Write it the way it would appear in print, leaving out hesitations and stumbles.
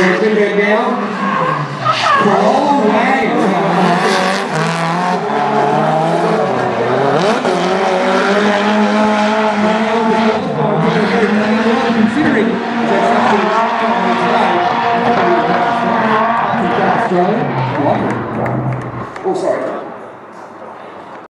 Put that down. Crawl wagon. Considering that's something. Oh, sorry.